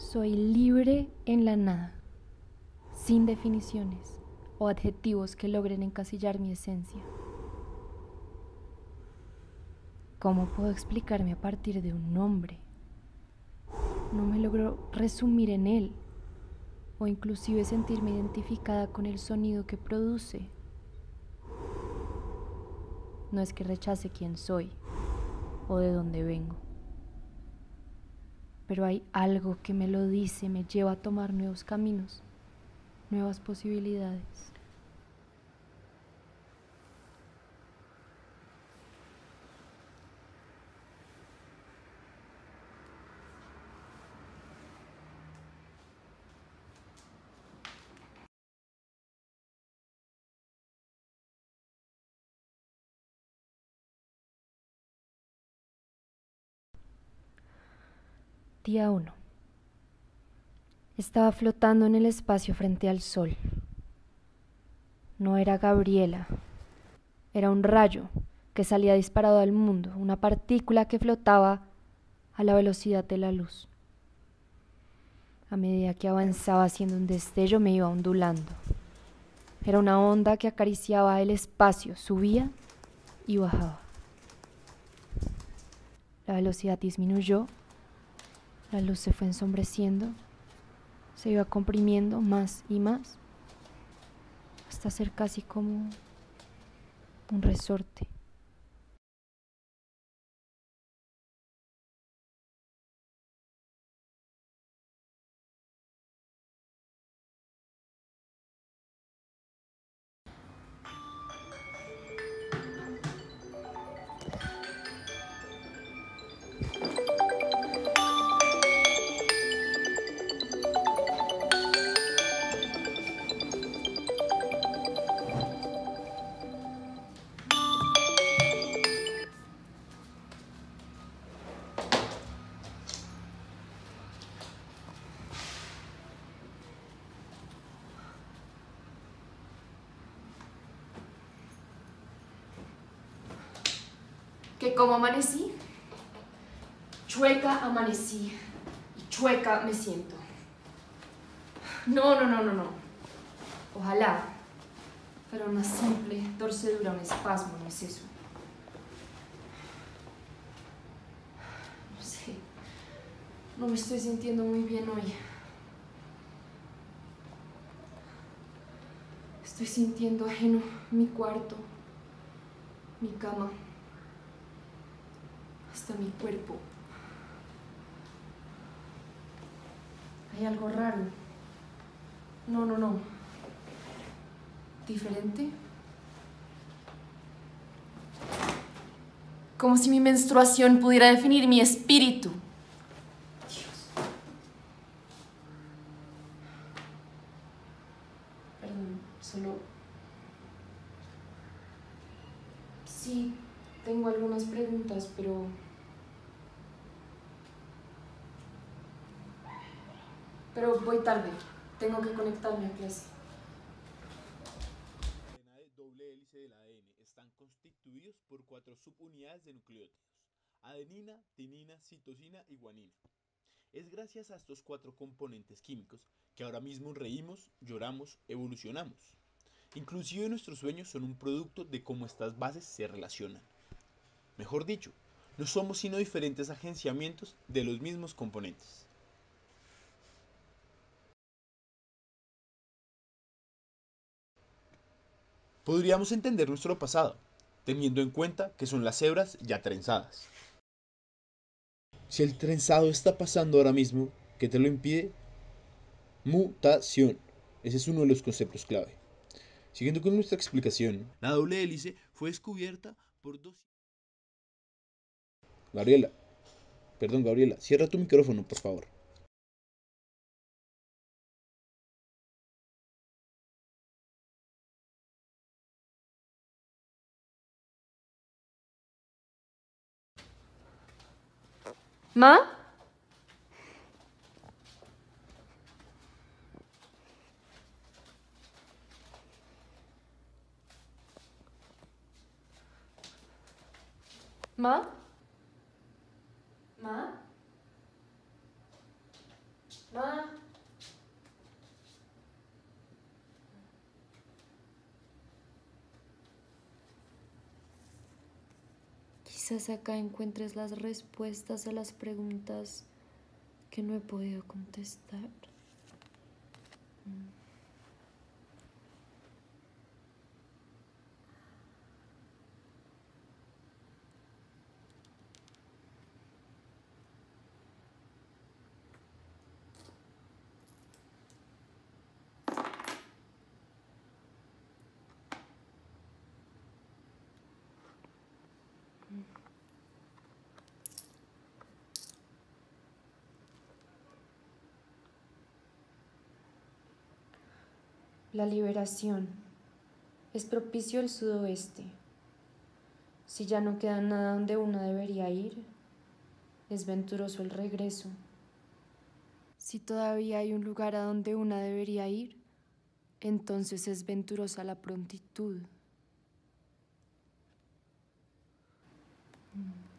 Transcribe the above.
Soy libre en la nada, sin definiciones o adjetivos que logren encasillar mi esencia. ¿Cómo puedo explicarme a partir de un nombre? No me logro resumir en él, o inclusive sentirme identificada con el sonido que produce. No es que rechace quién soy o de dónde vengo, pero hay algo que me lo dice, me lleva a tomar nuevos caminos, nuevas posibilidades. Día 1. Estaba flotando en el espacio frente al sol. No era Gabriela, era un rayo que salía disparado al mundo, una partícula que flotaba a la velocidad de la luz. A medida que avanzaba haciendo un destello me iba ondulando. Era una onda que acariciaba el espacio, subía y bajaba. La velocidad disminuyó, la luz se fue ensombreciendo, se iba comprimiendo más y más, hasta ser casi como un resorte. Que como amanecí, chueca amanecí y chueca me siento. No. Ojalá, pero una simple torcedura, un espasmo, no es eso. No sé, no me estoy sintiendo muy bien hoy. Estoy sintiendo ajeno mi cuarto, mi cama, hasta mi cuerpo. Hay algo raro. No. ¿Diferente? Como si mi menstruación pudiera definir mi espíritu. Dios. Perdón, solo... Sí, tengo algunas preguntas, pero voy tarde. Tengo que conectarme a clase. La cadena de doble hélice del ADN están constituidos por 4 subunidades de nucleótidos: adenina, timina, citosina y guanina. Es gracias a estos 4 componentes químicos que ahora mismo reímos, lloramos, evolucionamos. Inclusive nuestros sueños son un producto de cómo estas bases se relacionan. Mejor dicho, no somos sino diferentes agenciamientos de los mismos componentes. Podríamos entender nuestro pasado, teniendo en cuenta que son las hebras ya trenzadas. Si el trenzado está pasando ahora mismo, ¿qué te lo impide? Mutación. Ese es uno de los conceptos clave. Siguiendo con nuestra explicación, la doble hélice fue descubierta por dos... Gabriela, cierra tu micrófono, por favor. ¿Ma? ¿Ma? ¿Ma? ¿Ma? Quizás acá encuentres las respuestas a las preguntas que no he podido contestar. La liberación. Es propicio el sudoeste. Si ya no queda nada donde uno debería ir, es venturoso el regreso. Si todavía hay un lugar a donde una debería ir, entonces es venturosa la prontitud.